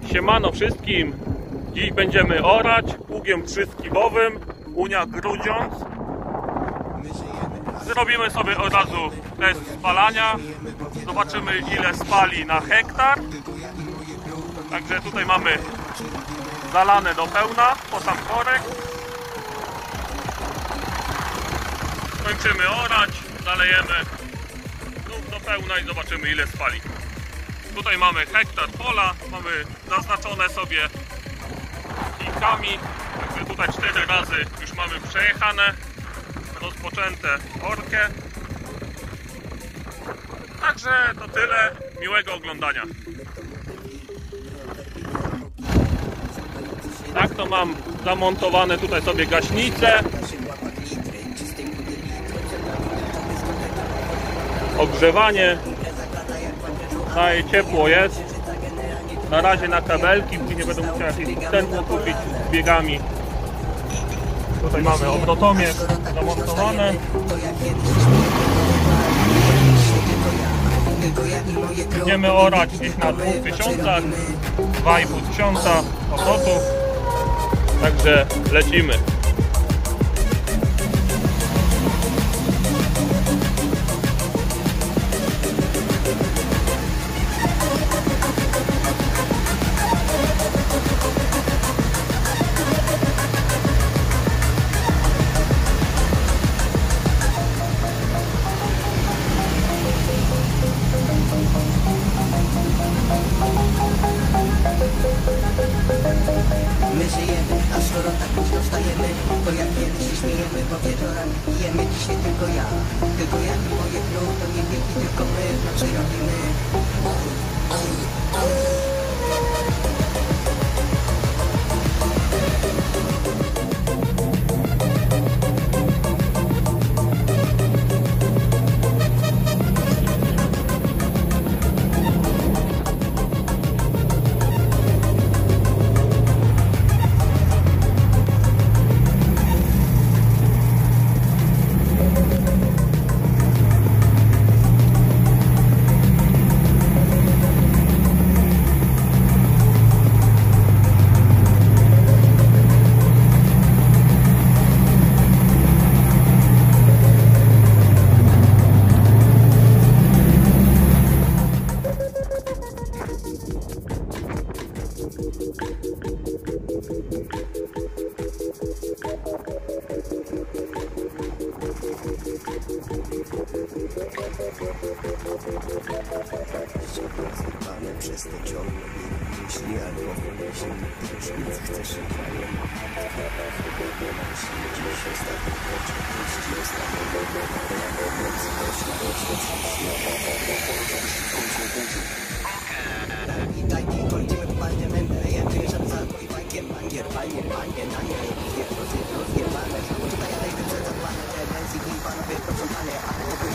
Siemano wszystkim. Dziś będziemy orać pługiem trzyskibowym Unia Grudziądz. Zrobimy sobie od razu test spalania. Zobaczymy, ile spali na hektar. Także tutaj mamy zalane do pełna po sam korek. Kończymy orać, zalejemy znów do pełna i zobaczymy, ile spali. Tutaj mamy hektar pola, mamy zaznaczone sobie ikami, także tutaj 4 razy już mamy przejechane, rozpoczęte orkę. Także to tyle, miłego oglądania. Tak to mam zamontowane tutaj sobie gaśnice, ogrzewanie, daje ciepło jest. Na razie na kabelki, później będę musiał jakieś sprzętło kupić z biegami. Tutaj mamy obrotomierz zamontowane. Będziemy orać gdzieś na 2000, 2500 obrotów. Także lecimy. My żyjemy, a skoro tak późno wstajemy, to jak kiedyś się śmiejemy, bo wieczorami pijemy. Dzisiaj tylko ja i moje crew, to nie wielki, tylko my w nocy robimy. Zerwane przez te ciągle myśli alkohol, jeśli już nic chcesz i krajem. Jeśli dziś ostatni oczy, puści ostatniego noc, daj mi kończymy panie mędre, ja wiesz, że za mój bankier, panie, rozjebane. Tutaj ja dajmy przed zapłane, pensji i panowie posłuchane, a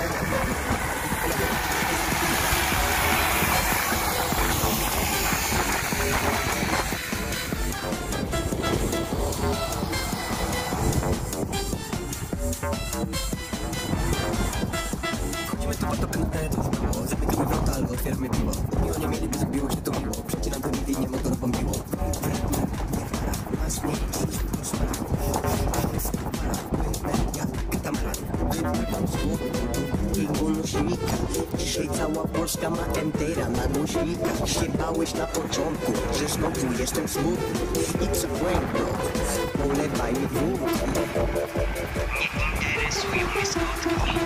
chodzimy tu pod topem na teretów, zamykamy wrota albo otwieramy piwo. I oni mieliby zrobiło się to miło, przecinam tę linię motorową piło. Dzisiaj cała Polska ma entera na głośnikach. Się bałeś na początku, że znowu jestem smutny. It's a prank, bro, polewaj mi wódki. Nie interesują mnie smutki.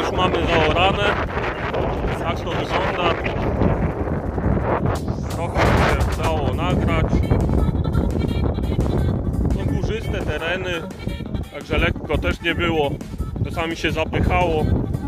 już mamy zaorane. Tak to wygląda. Trochę się udało nagrać. No, górzyste tereny, także lekko też nie było. Czasami się zapychało.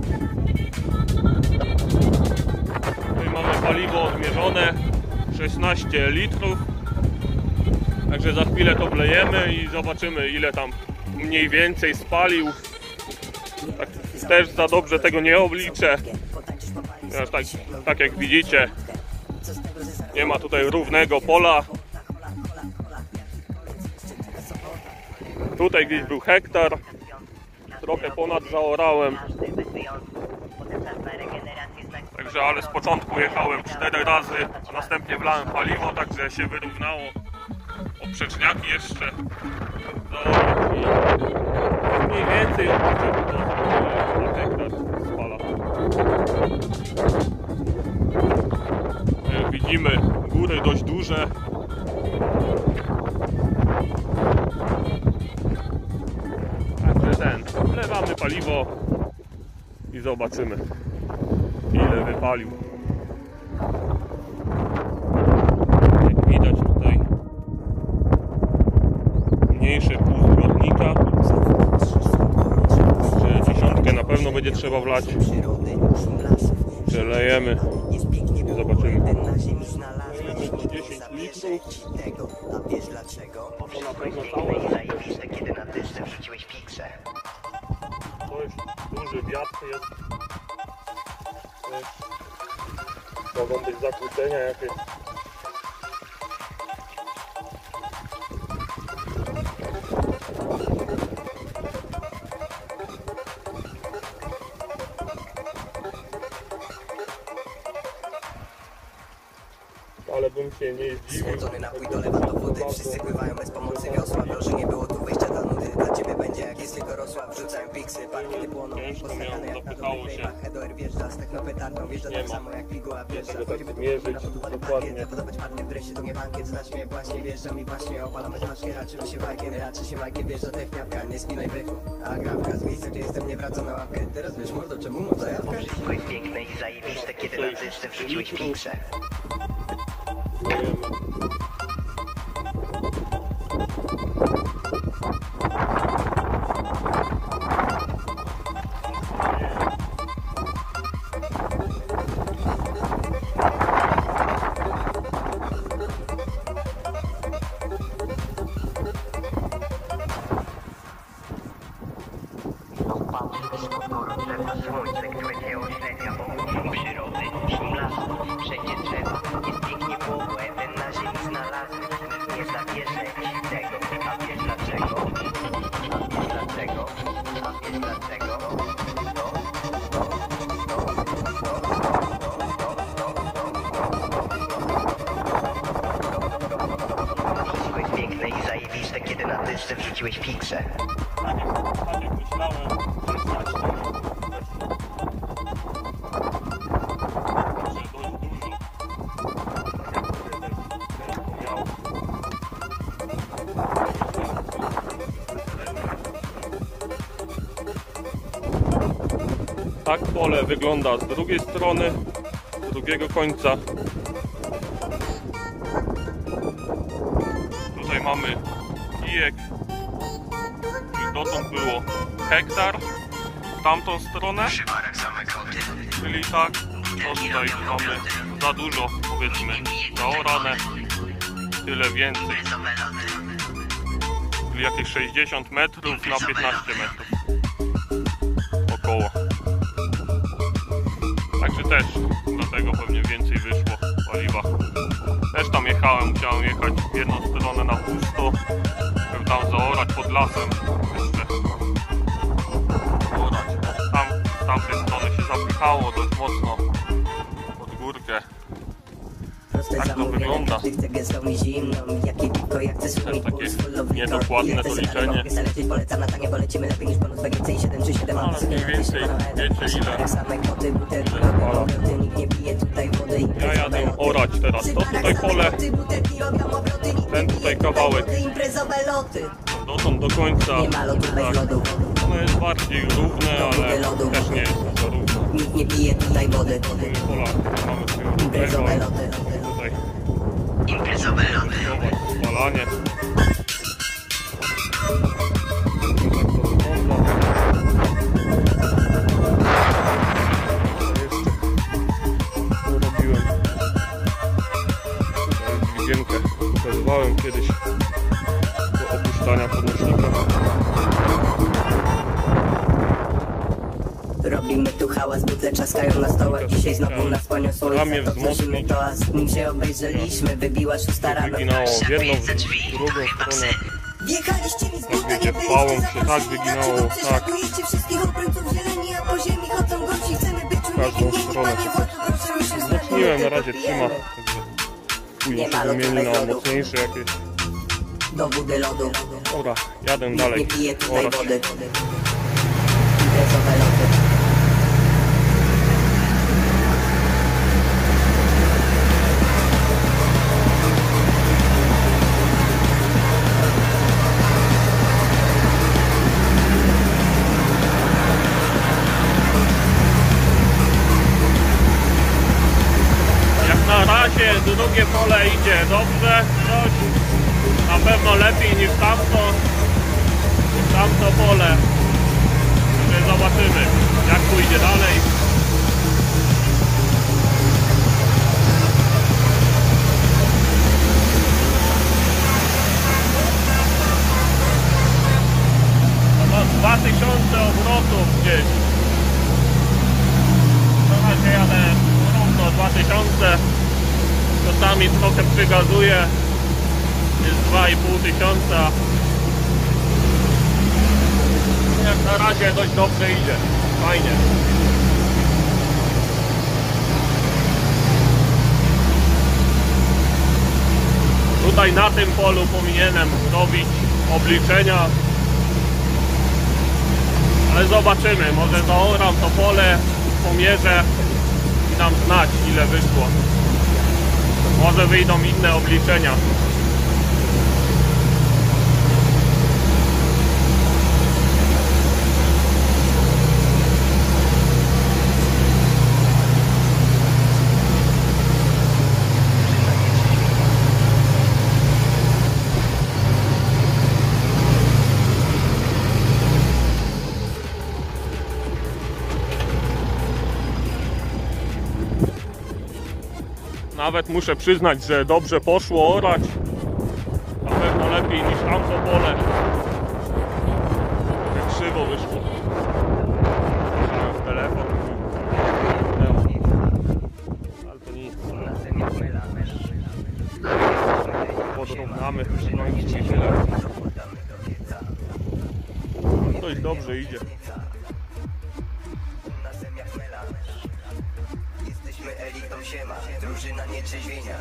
Tutaj mamy paliwo odmierzone, 16 litrów. Także za chwilę to wlejemy i zobaczymy, ile tam mniej więcej spalił. Tak, też za dobrze tego nie obliczę. Tak jak widzicie, nie ma tutaj równego pola. Tutaj gdzieś był hektar. Trochę ponad zaorałem. Także, ale z początku jechałem 4 razy, a następnie wlałem paliwo, także się wyrównało. Poprzeczniaki jeszcze zaorać i mniej więcej na hektar spala. Jak widzimy, góry dość duże. Także wlewamy paliwo i zobaczymy, ile wypalił. Jak widać tutaj mniejsze pół zbiornika. Dziesiątkę na pewno będzie trzeba wlać. Przelejemy i zobaczymy. 10 litrów. A wiesz dlaczego? To na pewno całe. Zajebiste, kiedy na dyszce wrzuciłeś piksę. Dość duży wiatr jest. Mogą być zakłócenia jakieś. Ale bym się nie zdziwił. Słodzony napój dolewa do wody. Wszyscy pływają bez pomocy wiosła. Proszę, nie było tu wyjścia dla nudy. Dla ciebie będzie jak jest tylko rosła. Wrzucają piksy, parkiety płoną. Postawiane jak na dobrych wejmach. Hedor wjeżdża z technopetardą. Wjeżdża tak samo jak piguła wjeżdża. Tak mierzyć dokładnie. Podobać partner wreszcie to nie bankiet. Znać mnie właśnie wjeżdżam i właśnie opalamy twarzkie. Raczymy się bajkiem. Raczy się majkiem. Wjeżdża techniapka. Nie spinaj byku. A grafka z miejsca, gdzie jestem nie wraca na łapkę. Teraz wiesz mordo, czemu mam zajawkę? Wszystko jest piękne i zajebiste, kiedy na dyszce wrzuciłeś piksę. Słońce, które cię oślepia wokół przyrody, szum lasu, wszędzie drzewa, jest pięknie pogłe, ten na ziemi znalazły, nikt nie zabierze ci tego, a wiesz dlaczego? A wiesz dlaczego? A wiesz dlaczego? Wszystko jest piękne i zajebiste, kiedy na dyszce wrzuciłeś piksę. Tak jak myślałem, 16 Tak pole wygląda z drugiej strony, z drugiego końca. Tutaj mamy kijek. I dotąd było hektar w tamtą stronę. Czyli tak, to tutaj mamy za dużo, powiedzmy, zaorane. Tyle więcej. Czyli jakieś 60 metrów na 15 metrów. Około. Także też do tego pewnie więcej wyszło paliwa. Też tam jechałem, musiałem jechać w jedną stronę na pusto, żeby tam zaorać pod lasem jeszcze. Orać. Tam z tamtej strony się zapychało dość mocno pod górkę. Tak to wygląda. Też takie niedokładne to liczenie. Ale mniej więcej wiecie ile spala. Ja jadę orać teraz to tutaj pole, ten tutaj kawałek dotąd do końca, tak, Ono jest bardziej równe, ale też nie jest za równo. Nikt nie pije tutaj wody. Pola mamy swojego Imprezowe równego. loty. Tutaj Imprezowe loty. zobacz, spalanie. Tak to wygląda. To robiłem. Tutaj dźwigienkę pokazywałem kiedyś do opuszczania podnośnika. Robimy tu hałas, butle czaskają na stołach. Dzisiaj znowu nas poniosło Ramię i to tworzymy wzmocnić. toast. Nim się obejrzeliśmy, wybiła 6 rano. Wyginało w jedną, w drugą stronę. Wjechaliście mi z buta, wiecie, nie byliście pałą się tak zaproszeni. wyginało, Dlaczego tak. przeszukujecie wszystkich obrońców zieleni, a po ziemi chodzą gorsi? Chcemy być każdą uniewinnieni, stronę. panie władzu, proszę już się Wzmocniłem, na razie pijemy. trzyma. Także później Nie ma się lotu wymieni bez na lodu. mocniejsze jakieś. Do budy lodu. Dobra, jadę Nikt dalej. nie pije tutaj Orać. wody. Imprezowe loty. Jak na razie drugie pole idzie dobrze, coś na pewno lepiej niż tamto pole. Także zobaczymy, jak pójdzie dalej. No to 2000 obrotów gdzieś. Na razie jadę równo 2000. Czasami trochę przygazuje. Jest 2500. Jak na razie dość dobrze idzie. Fajnie. Tutaj na tym polu powinienem robić obliczenia. Ale zobaczymy. Może zaoram to pole, pomierzę i dam znać, ile wyszło. Może wyjdą inne obliczenia. Nawet muszę przyznać, że dobrze poszło orać. Na pewno lepiej niż tamto pole. Jak krzywo wyszło. Patrzyłem w telefon. Ale to nic. Podrównamy. Dość dobrze idzie. Jesteśmy elitą siema, drużyna nietrzeźwienia.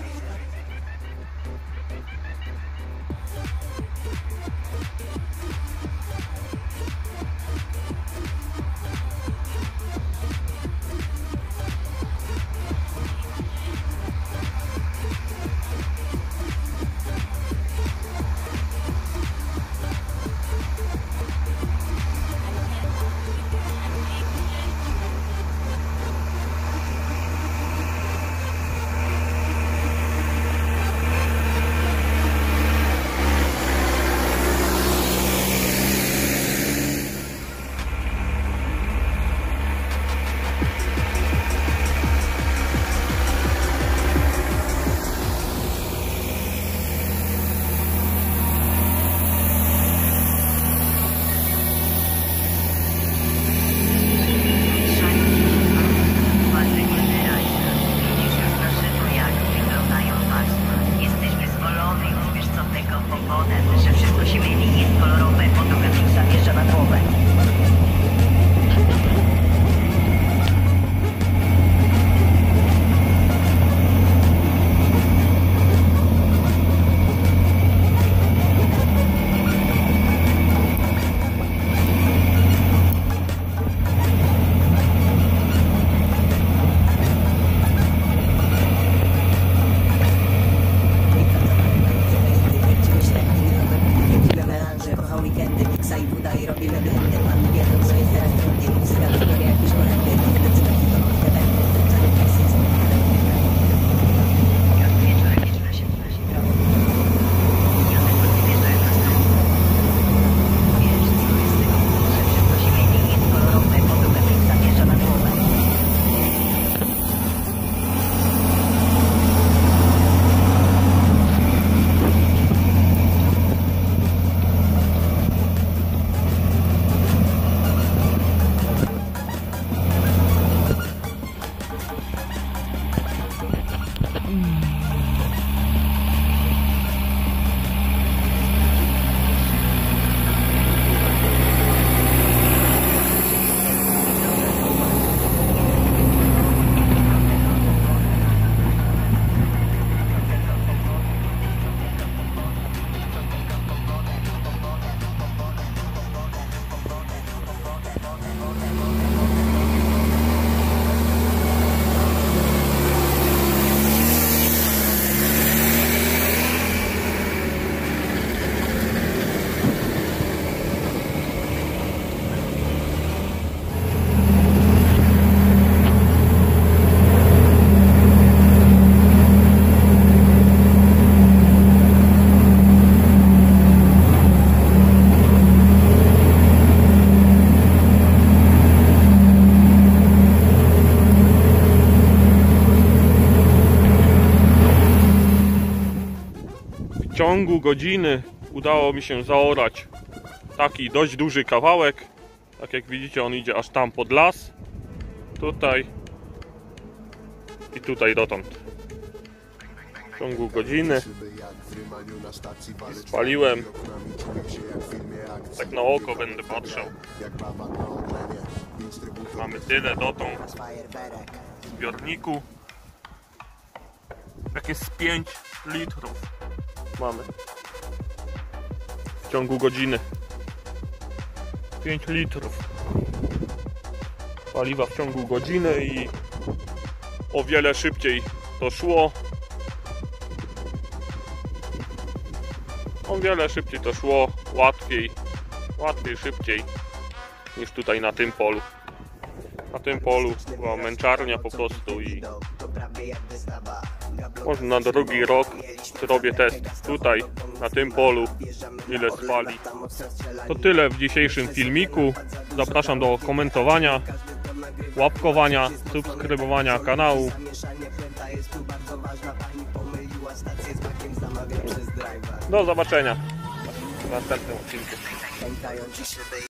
W ciągu godziny udało mi się zaorać taki dość duży kawałek. Tak jak widzicie, on idzie aż tam pod las. Tutaj i tutaj dotąd. W ciągu godziny spaliłem. Tak na oko będę patrzał. Mamy tyle dotąd w zbiorniku. Jakieś 5 litrów mamy w ciągu godziny. 5 litrów paliwa w ciągu godziny i o wiele szybciej to szło. O wiele szybciej to szło, łatwiej, szybciej niż tutaj na tym polu. Na tym polu była męczarnia po prostu i może na drugi rok zrobię test tutaj na tym polu, ile spali. To tyle w dzisiejszym filmiku. Zapraszam do komentowania, łapkowania, subskrybowania kanału. Do zobaczenia w następnym odcinku.